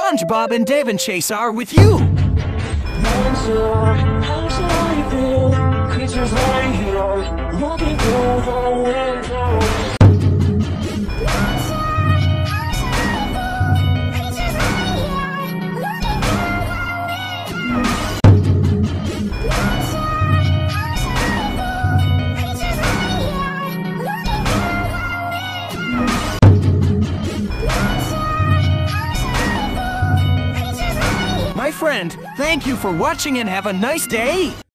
SpongeBob and Daven-Chase are with you. Creatures right here, looking through the window. My friend, thank you for watching and have a nice day.